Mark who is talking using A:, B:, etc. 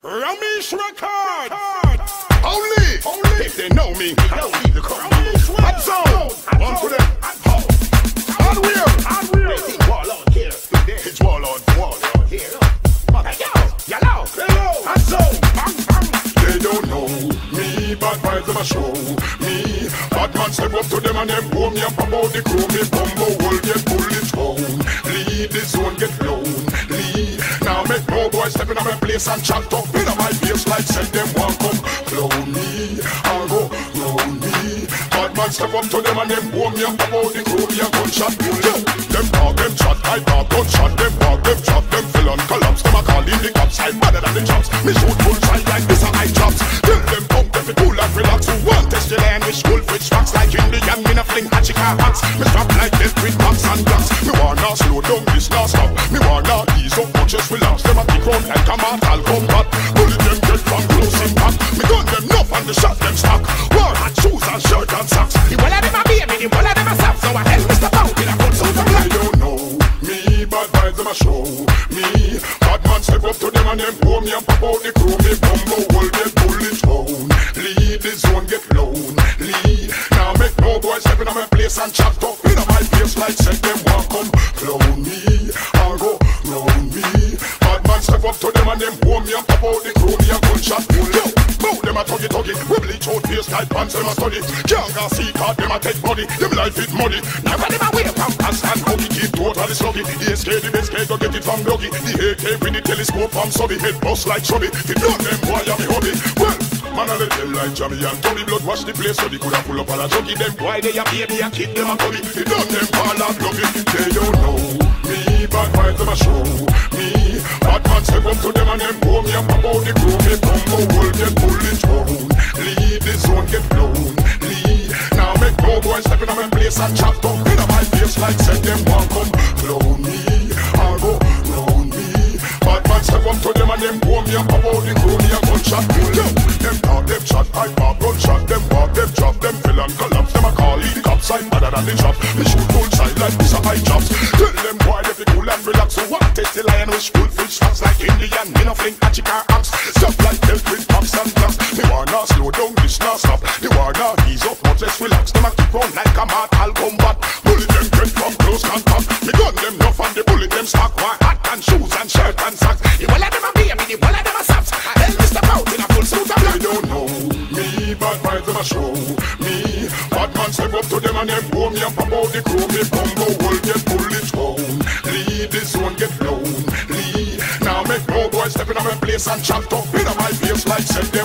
A: Ramesh Records. Only if they know me, I don't need to come. Hot zone, one for them. Hardware. Warlord here. It's Warlord here. Yellow. Hot zone. They don't know me, bad vibes them a show me. Bad man step up to them and them boom me up about the crew. Me bumbo will get bullet thrown. Lead the zone get blown. Lead. Now make no boy step in my place and chat up in my face like send them one come clown me. I'll go round me. Bad man step up to them and them boom me up about the crew. Me a gunshot bullet. Them talk, them chat, I talk, gunshot. Them walk, them chop, them fill on collapse. Them a call in the cops, I'm better than the chops. Me shoot bullshit like this and I chops. Tell them come, if it cool and relax. Who want test the land with school fish facts like Indian. Me no fling hachika hats. Me strap like this with box and blocks. Me wanna slow down this last stop. Me wanna ease up, but just relax. Them a kick round like a mortal combat. Bullet them get from close impact. Me gun them enough and the shot them stock. War hat, shoes and shirt and socks. The wall of them a baby, the wall of them a sap. So I hell Mr. Pound in a full suit of black. They don't know me, bad vibes them a show me. Bad man step up to them and them pour me and pop out the crew. Me bumbo will get bullet thrown. Lead the zone get lonely. Now make no boy step in my place and chat up in my face like said them want come clown me. I'll go round me. Bad man step up to them and them pour me and pop out the crew. Me a gunshot bullet. Now them a tuggy, we bleach out face like pants them a study. Can't go see card them a take money. Them life is money. Never them a way from pants and huggy. Keep totally sluggy. The SK, the best K, go get it from Luggy. The AK with the telescope from Subby. Head bust like Chubby. If you them boy a me hobby. Well, man a let them like Jammy and Tony blood wash the place so they coulda pull up all a juggy. Them boy they a baby and kid them a cubby. If you them call out Luggy. They don't know me, bad vibes them a show me. Bad man step up to them and them pour me up about the crew. Me bumbo will get bullet thrown. Lead the zone get blown. Lead. Now make no boy step in my place and chop up in my face like said them want come clown me. I'll go round me. Bad man step up to them and them pour me up about the crew. Me a gunshot bullet. Them talk, them chat, I pop gunshot. Them walk, them chop, them fill and collapse. Them a call the cops, I'm better than the chop. Me shoot bullshit like this and I chops. Tell them boy if you cool and relax. So what test the lion with school fish facts like Indian. Me no fling hachika axe. Stuff like belt with box and blocks. Me wanna slow down this now stop. Me wanna ease up but let's relax. Them a keep on like a mortal combat. Bullet them get from close contact. Me gun them enough and the bullet them stock. One hat and shoes and shirt and socks. The wall of them a baby, the wall of them a saps. I hell Mr. Pound in a full suit of black. They don't know me, bad vibes them a show me. Bad man step up to them and them pour me up about the crew. Me bumbo will get bullet thrown. Lead the zone get blown. Lead. Now make no boy step in my place and chop up in my face like said them